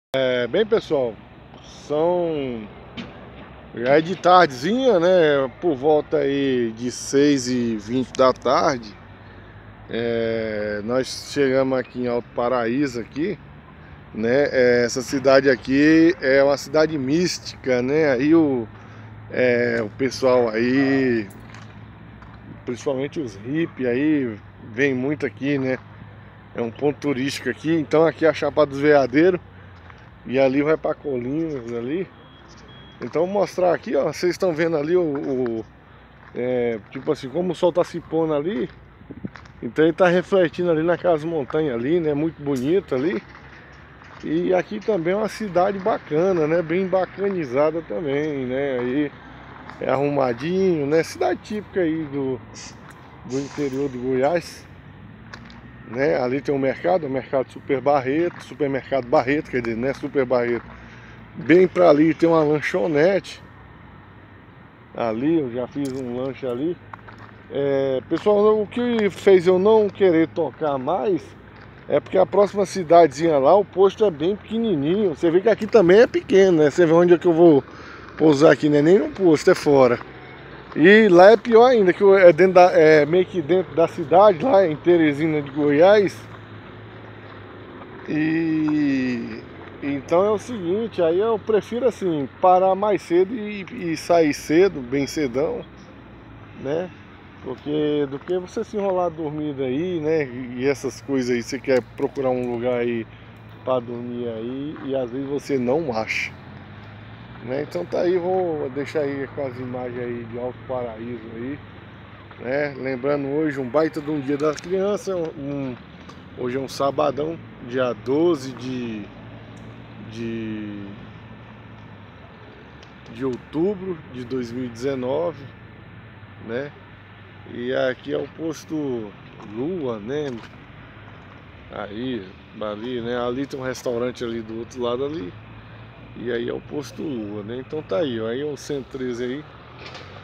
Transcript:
Bem, pessoal, já é de tardezinha, né? Por volta aí de 6h20 da tarde. Nós chegamos aqui em Alto Paraíso aqui, né? Essa cidade aqui é uma cidade mística, né? Aí o pessoal aí, principalmente os hippies aí, vem muito aqui, né? É um ponto turístico aqui. Então aqui é a Chapada dos Veadeiros e ali vai para Colinas ali. Então vou mostrar aqui, ó, vocês estão vendo ali tipo assim, como o sol tá se pondo ali, então ele tá refletindo ali naquelas montanhas ali, né, muito bonito ali. E aqui também é uma cidade bacana, né, bem bacanizada também, né, aí é arrumadinho, né, cidade típica aí do interior do Goiás, né, ali tem um mercado, o mercado Supermercado Barreto, quer dizer, né, Super Barreto. Bem pra ali tem uma lanchonete. Ali, eu já fiz um lanche ali. Pessoal, o que fez eu não querer tocar mais é porque a próxima cidadezinha lá, o posto é bem pequenininho. Você vê que aqui também é pequeno, né? Você vê onde é que eu vou pousar aqui, né? Nem no posto, é fora. E lá é pior ainda, que é meio que dentro da cidade, lá em Teresina de Goiás. E então é o seguinte, aí eu prefiro assim, parar mais cedo e sair cedo, bem cedão, né? Porque do que você se enrolar dormindo aí, né? E essas coisas aí, você quer procurar um lugar aí para dormir aí e às vezes você não acha, né? Então tá aí, vou deixar aí com as imagens aí de Alto Paraíso aí, né? Lembrando hoje um baita de um dia da criança, hoje é um sabadão, dia 12 de, de outubro de 2019, né? E aqui é o posto Lua, né? Aí, ali, né? Ali tem um restaurante ali do outro lado ali. E aí é o posto Lua, né? Então tá aí, ó. Aí é o 113 aí.